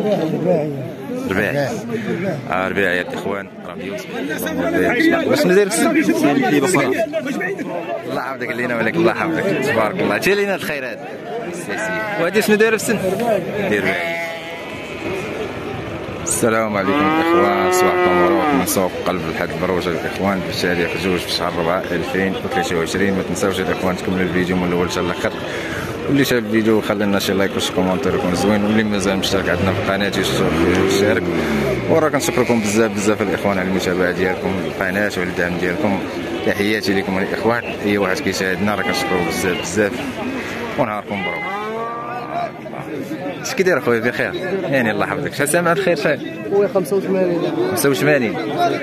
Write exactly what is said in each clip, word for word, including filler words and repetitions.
رباعي. اه رباعي يا الاخوان راه مية وسبعين. واش ندير في بصره؟ الله يحفظك لينا ولك الله يحفظك تبارك الله. تي لينا الخيرات وهادي شنو دايره في السن؟ دير رباعي. السلام عليكم الاخوان، صباحكم مبروك من سوق قلب الحد بروجه الاخوان بالتالي في جوج في شهر أربعة ألفين وثلاثة وعشرين. ما تنساوش الاخوان تكملوا الفيديو من الاول حتى الاخر، واللي شاف الفيديو خلي لنا شي لايك وشي كومونتير يكون زوين، واللي مازال مشترك عندنا في القناه يشترك. وراه كنشكركم بزاف بزاف الاخوان على المتابعه ديالكم القناه وعلى الدعم ديالكم. تحياتي لكم الاخوان، اي واحد كيشاهدنا راه كنشكروه بزاف بزاف ونهاركم مبروك. اش كيدير اخويا بخير؟ يعني الله يحفظك. شحال سامع الخير شحال؟ خويا خمسة وثمانين. خمسة وثمانين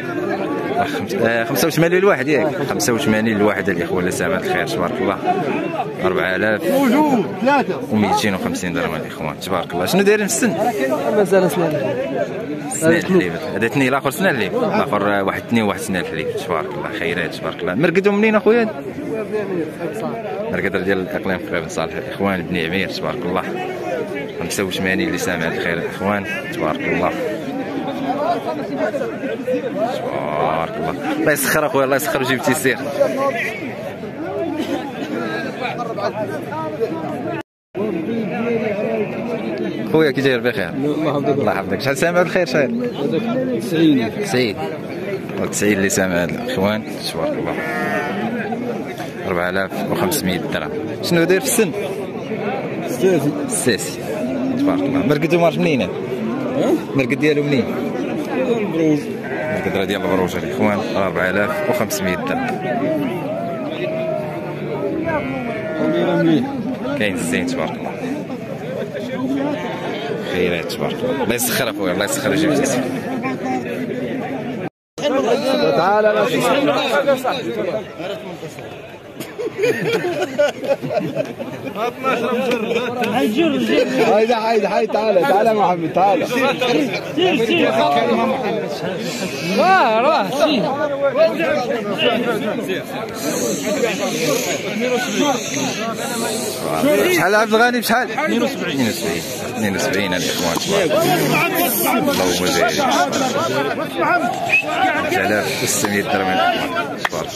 خمسة وثمانين الواحد ياك؟ خمسة وثمانين الواحد الاخوان اللي سامع الخير تبارك الله. أربعة آلاف موجود ثلاثة ومئتين وخمسين درهم الاخوان تبارك الله. شنو دايرين في السن؟ مازال سنان. سنان الحليب. هذا اثنين الاخر سنان الحليب، الاخر واحد اثنين وواحد سنان الحليب تبارك الله. خيرات تبارك الله. مرقدوا منين اخويا؟ مرقد ديال الاقليم في بن صالح الاخوان بن عمير تبارك الله. خمسة وثمانين اللي سامع الخير الاخوان تبارك الله. تبارك الله. الله يسخر اخويا الله يسخر وجبتي السير. خويا كي داير بخير؟ الله يحفظك. شحال سامع الخير شحال؟ تسعين. تسعين تسعين اللي سامع الاخوان تبارك الله. أربعة آلاف وخمسمئة درهم. شنو داير في السن؟ ستاسي. ستاسي تبارك الله. مرقدو مارش منين؟ مرقد ديالو منين؟ البروج. مرقد راه ديال البروج الاخوان. أربعة آلاف وخمسمئة درهم. كاين الزين تبارك الله. خيرات تبارك الله. الله يسخر اخويا الله يسخر ويجيب تيسير. تعال هيدا هيدا هيدا تعال تعال يا محمد تعال. راه راه شحال عبد الغني بشحال؟ اثنين وسبعين اثنين وسبعين الاخوان تبارك الله. اللهم بارك. ثلاثة آلاف وستمئة درهم تبارك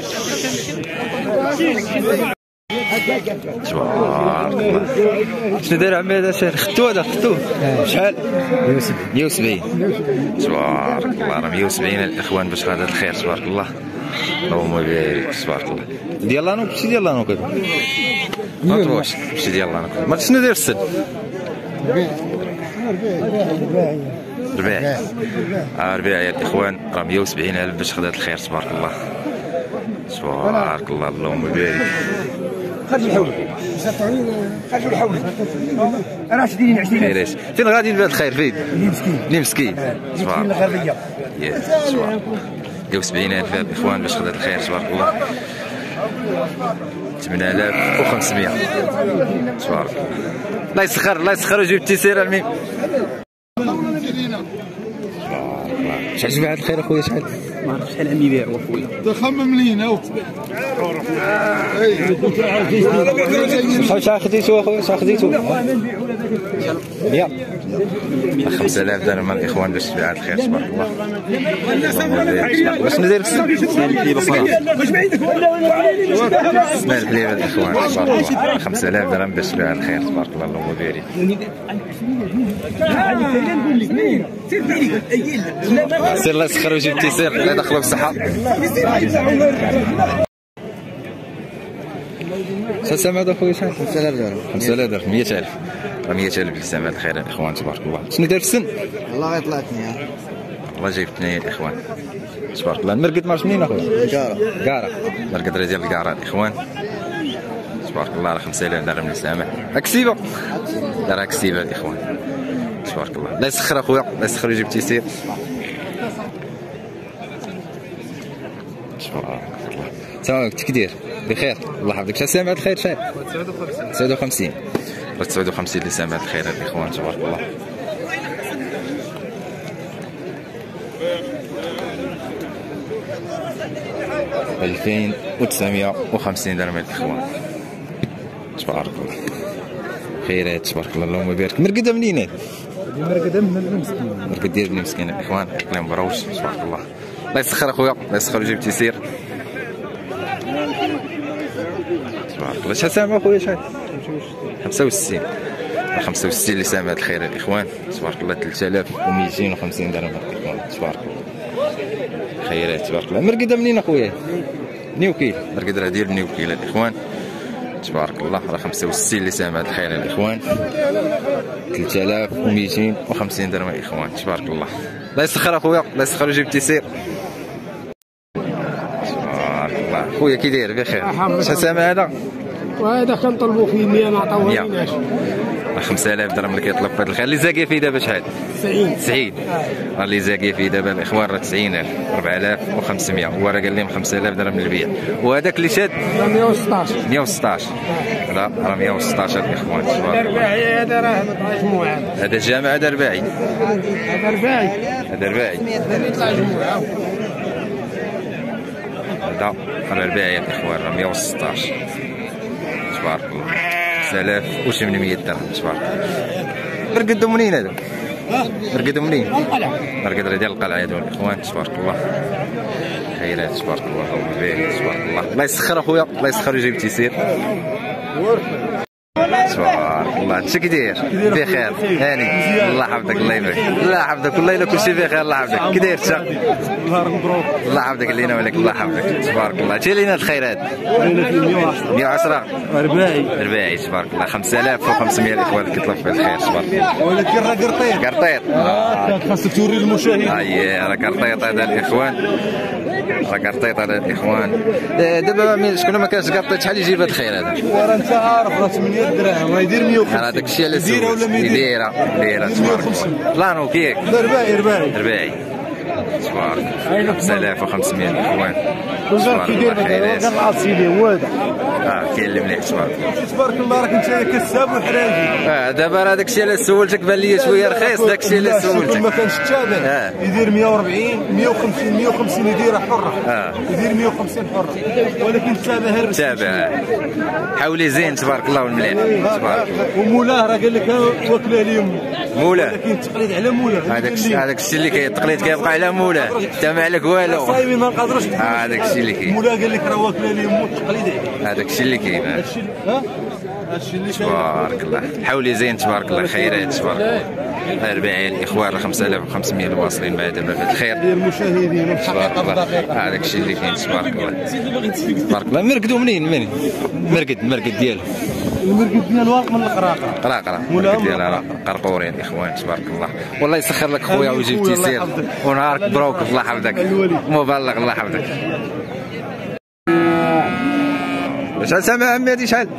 الله. تبارك الله. شنو داير عمي هذا شحال؟ ختو هذا ختو شحال؟ مئة وسبعين تبارك الله. راه مئة وسبعين الاخوان باش هذا الخير تبارك الله. اللهم بارك تبارك الله. ديال لانوك ماشي ديال لانوك هذا ما تروحش ماشي ديال لانوك. ما شنو داير السن؟ رباعي. اه رباعي يا الاخوان راه مئة وسبعين الف باش خدات الخير تبارك الله. تبارك الله اللهم بارك. خرج الحول خرج الحول انا عشرين عشرين. فين غادي بهذا الخير فين؟ مسكين لي مسكين تبارك الله. الغربيه مئة وسبعين الف الاخوان باش خدات الخير تبارك الله. ثمانية آلاف وخمسمئة تبارك الله. الله يسخر الله يسخر ويجيب التيسير المهم. شحال جبع هذا الخير اخويا شحال؟ ما عرفتش شحال عم يبيعوا اخويا. تخمم لينا شحال خديتو اخويا شحال خديتو؟ مئة. خمسة آلاف درهم الاخوان باش تبيع هذا الخير تبارك الله. باش ندير في بصره؟ سمع الحليب الاخوان تبارك الله. خمسة آلاف درهم باش تبيع هذا الخير تبارك الله. اللهم بارك. سير الله يسخر ويجيب التيسير الله يدخلو بالصحة. شحال سامع هذا خويا شحال؟ خمسة آلاف درهم. خمسة آلاف درهم مئة ألف. راه مئة ألف اللي سامع الخير الاخوان تبارك الله. شنو داير في السن؟ والله غير طلعتني الله جايبتني الاخوان تبارك الله. المرقد مارش منين اخويا؟ كارا. كارا مرقد راه ديال الكارا الاخوان تبارك الله. راه خمسة آلاف درهم اللي سامع. اكسيبه راه اكسيبه الاخوان تبارك الله. الله يسخر اخويا الله يسخر ويجيب التيسير. تبارك الله. السلام عليكم كي داير؟ بخير الله يحفظك. شحال سامع الخير شحال؟ تسعة وخمسين تسعة وخمسين اللي سامع الخير الاخوان تبارك الله. ألفين وتسعمئة وخمسين درهم الاخوان تبارك الله. خيرات تبارك الله اللهم بارك. مرقده منين؟ مرقد من مسكين مرقد ديال بني مسكين الاخوان اقليم بروش تبارك الله. الله يسخر اخويا الله يسخر ويجيب تيسير تبارك الله. شحال سامع اخويا شحال؟ خمسة وستين خمسة وستين اللي سامع الخير الاخوان تبارك الله. ثلاثة آلاف ومئتين وخمسين درهم الاخوان تبارك الله. خيرات تبارك الله. مرقده منين اخويا؟ نيوكيل مرقد راه ديال نيوكيل الاخوان تبارك الله. راه خمسة وستين اللي سامع الخير الاخوان. ثلاثة آلاف ومئتين وخمسين درهم الاخوان تبارك الله. الله يسخر اخويا الله يسخر ويجيب التيسير تبارك الله. خويا كي داير بخير؟ شحال سامع هذا؟ وهذا كنطلبوا فيه مية ما عطاوهالناش. خمسة آلاف درهم اللي كيطلب في هذا الخير. اللي زاكيه فيه دابا شحال؟ تسعين تسعين. راه اللي زاكيه فيه دابا الاخوان راه تسعين ألف أربعة آلاف وخمسمية. هو راه قال لهم خمسة آلاف درهم للبيع. وهذاك اللي شاد مية وستطاش مية وستطاش. هذا راه مية وستطاش الاخوان تبارك الله. هذا راه مجموعه. هذا الجامع هذا رباعي. هذا رباعي هذا رباعي. هذا يطلع جموعه. هذا راه رباعي الاخوان راه مية وستطاش تبارك الله. خمسة آلاف وثمانمية درهم تبارك الله. مرقدوا منين هذا؟ مرقدوا منين؟ مرقد راه ديال القلعه هذو الاخوان تبارك الله. خيرات تبارك الله الله تبارك الله. الله يسخر اخويا الله يسخر ويجيب التيسير تبارك الله. انت كي داير؟ بخير هاني الله يحفظك الله يبارك. الله يحفظك والله الا كلشي بخير الله يحفظك. كي داير انت؟ الله يحفظك لينا ولك الله يحفظك تبارك الله. تي لينا الخيرات مية وعشرة رباعي رباعي تبارك الله. خمسة آلاف وخمسمية الاخوان كيطلب في الخير تبارك الله. ولكن راه قرطيط قرطيط خاصك توري للمشاهد. اييه راه قرطيط هذا الاخوان راه قرطيط هذا الاخوان. دابا شكون ما كانش قرطيط شحال يجيب هذا الخير هذا؟ وراه انت عارف راه ثمانية دراهم راه يدير مية وخمسين. هذاك الشيء اللي سولت دايره دايره تبارك الله. بلانو كيك رباعي رباعي رباعي تبارك خمسة آلاف وخمسمية الاخوان تبارك كيدير خيرات. كنعرف سيدي هو هذا اه كاين اللي مليح تبارك الله. تبارك الله راك انت كساب وحراجي. اه دابا راه داك الشيء اللي سولتك بان لي شويه رخيص. داك الشيء اللي سولتك ما كانش تابع يدير مية وأربعين مية وخمسين مية وخمسين يديرها حره. اه يدير مية وخمسين حره ولكن تابع هر تابع حولي زين تبارك الله والمليح تبارك الله. ومولاه راه قال لك واكله ليمو مولاه. ولكن التقليد على مولاه. هذاك هذاك الشيء اللي كاين التقليد كيبقى على مولاه. انت ما عليك والو. صايمين ما نقدروش. هذاك الشيء اللي كاين. مولاه قال لك راه واكله ليمو التقليد عليه. هذاك الشيء اللي كاين. هادشي ها هادشي اللي تبارك الله. حولي زين تبارك الله. خيرات تبارك الله. رباعي الاخوان راه خمسة آلاف وخمسمية الواصلين معاه دابا في الخير المشاهدين تبارك الله. هذاك الشيء اللي كاين تبارك الله تبارك الله. مرقدوا منين منين؟ مرقد مرقد ديالو المرقد ديال واقف من القراقره. قراقره مرقد ديال قرقورين الاخوان تبارك الله. والله يسخر لك خويا ويجيب تيسير ونهارك مبروك الله يحفظك مبلغ الله يحفظك. شحال سامع عمي هادي شحال؟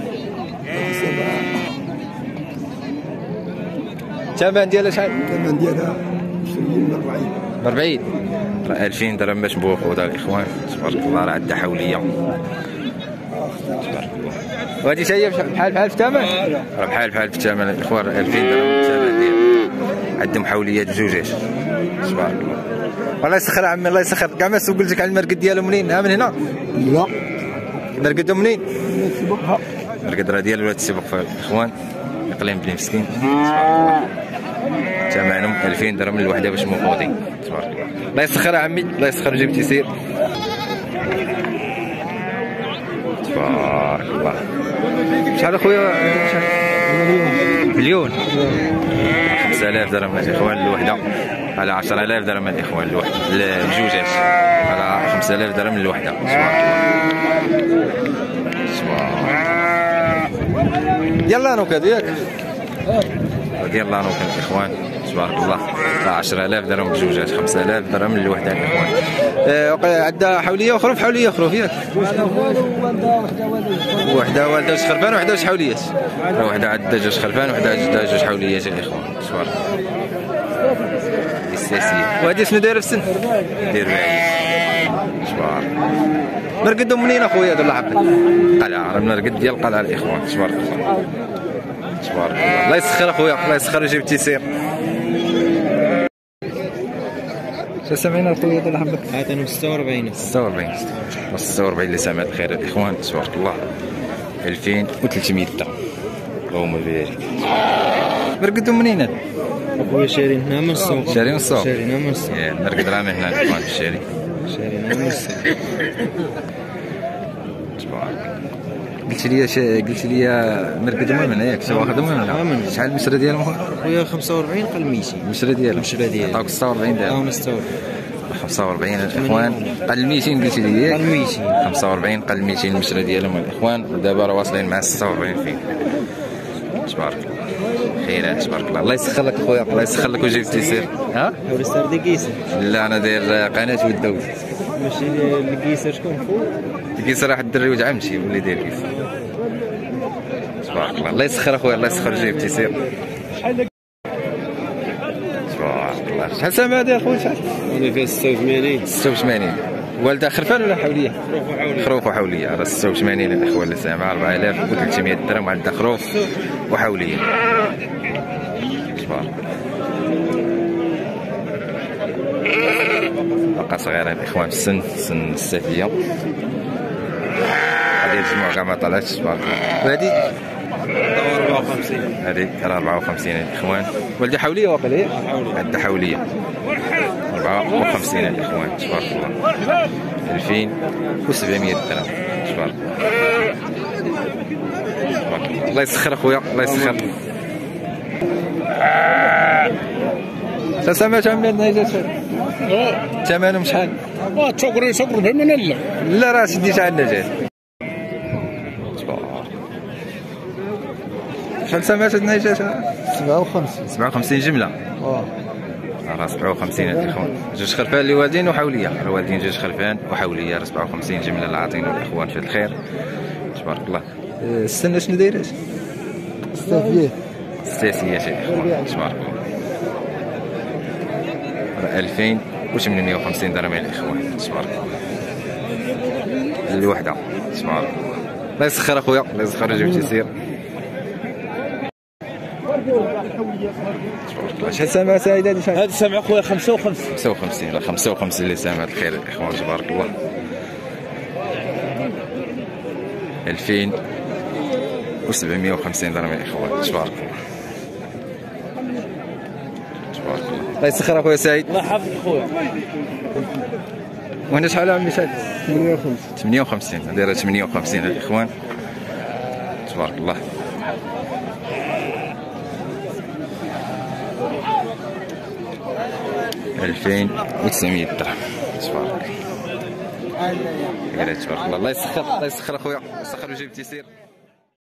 الثمن ديالها شحال؟ الثمن ديالها عشرين أربعين أربعين. راه ألفين درهم باش نبوخو الاخوان تبارك الله. راه عندها حوليه تبارك الله. وهادي حتى هي بحال بحال في الثمن؟ راه بحال بحال في الثمن الاخوان. ألفين درهم الثمن ديال عندهم حوليه بجوجات تبارك الله. الله يسخر عمي الله يسخر. كاع ما سولت لك على المرقد ديالو منين؟ ها من هنا؟ لا مرقدو منين؟ مرقد راه ديال ولاد السبق في الاخوان اقليم بني مسكين تبارك الله. ثمنهم ألفين درهم الوحده باش موقودين تبارك الله. الله يسخر عمي الله يسخر ويجيب تيسير تبارك الله. شحال اخويا مليون؟ خمسة آلاف درهم الاخوان الوحده على عشرة آلاف درهم الاخوان الوحده الجوجات على خمسة آلاف درهم الوحده تبارك الله. ديال لانوك هذا ياك؟ ديال لانوك الاخوان تبارك الله. عشرة آلاف درهم بجوجات خمسة آلاف درهم للوحده الاخوان. أه عندها حوليه اخرى في حوليه اخرى ياك؟ وحده والده جوج خرفان وحده جوج حوليات. وحده عندها جوج خرفان وحده عندها جوج حوليات الاخوان تبارك الله. الساسيه. وهذه شنو دايره في السن؟ داير بعيد تبارك الله. مرقدوا منين اخويا هذا الله يحفظك؟ قلعه راه مرقد ديال القلعه الاخوان تبارك الله تبارك الله. الله يسخر اخويا الله يسخر ويجيب التيسير. شنو سامعين اخويا هذا الله يحفظك؟ عطينا ستة وأربعين ستة وأربعين ستة وأربعين اللي سامع الخير الاخوان تبارك الله. ألفين وثلاثمية درهم اللهم بارك. مرقدوا منين هذا؟ خويا شارين هنا من السوق. شارين السوق. شارينها من السوق. ياك نرقد راه من هنا الاخوان الشاري. شارينها من السوق. تبارك. قلت لي ش... قلت لي مرقد من هنا ياك واخذهم من هنا. شحال المشرى ديالهم خويا خمسة وأربعين قال ميتين. المشرى ديالهم. المشرى ديالهم. عطاوك ستة وأربعين ديالهم. عطاونا ستة وأربعين. خمسة وأربعين الاخوان قل ميتين قلت لي ياك. قال ميتين. خمسة وأربعين قل ميتين المشرى ديالهم الاخوان ودابا راه واصلين مع ستة وأربعين فين. تبارك الله. خيرات تبارك الله. الله يسخر لك اخويا الله يسخر لك وجيب التيسير. ها؟ حول السردي كيسر. لا انا داير قناه والدوز. ماشي الكيسر شكون فوق؟ الكيسر واحد الدري ولد عمتي هو اللي داير كيسر. تبارك الله. الله يسخر اخويا الله يسخر وجيب التيسير. تبارك الله. شحال سامع هذا اخويا شحال؟ انا فيها ستة وثمانين. ستة وثمانين. والدها خرفان ولا حوليه؟ خروف وحوليه. خروف وحوليه راه ستة وثمانين الاخوان اللي سامع أربعة آلاف وثلاثمية درهم عندها خروف وحوليه. تبارك بقى صغيره الاخوان في السن سن السافيه. هذه الجموع كاع ما طلعتش تبارك الله. وهذه أربعة وخمسين. هذه راه أربعة وخمسين الاخوان. والدها حوليه واقيلا ياك؟ عندها حوليه أربعة وخمسين الاخوان تبارك الله. ألفين وسبعمية درهم تبارك الله. تبارك الله. الله يسخر اخويا الله يسخر. سمعت عن النيجات ثمنهم شحال؟ اه تشكر تشكر فهمنا لا لا راه شديت على النجاة. شحال سمعت هاد النيجات؟ سبعة وخمسين. سبعة وخمسين جملة. اه راه سبعة وخمسين الاخوان. جوج خرفان اللي والدين وحوليه راه والدين جوج خرفان وحوليه راه سبعة وخمسين جملة اللي عاطينو الاخوان في الخير تبارك الله. السنة شنو دايرات؟ ستافيات. ستاسيات الاخوان تبارك الله. راه ألفين وثمانمية وخمسين درهم الاخوان تبارك الله. الوحدة تبارك الله. الله يسخر اخويا الله يسخر ويجيب تيسير. شحال سامع سعيد هذه شحال؟ هذا سامع خويا خمسة وخمسين. خمسة وخمسين راه خمسة وخمسين اللي سامع الخير الاخوان تبارك الله. ألفين وسبعمية وخمسين درهم الاخوان تبارك الله. تبارك الله. الله يسخر اخويا سعيد. الله يحفظك خويا. وهنا شحال عمي سعيد؟ ثمانية وخمسين. ثمانية وخمسين دايره ثمانية وخمسين الاخوان تبارك الله. ألفين وتسعمية درهم تبارك الله. تبارك الله. الله يسخر الله يسخر اخويا الله يسخر ويجيب تيسير.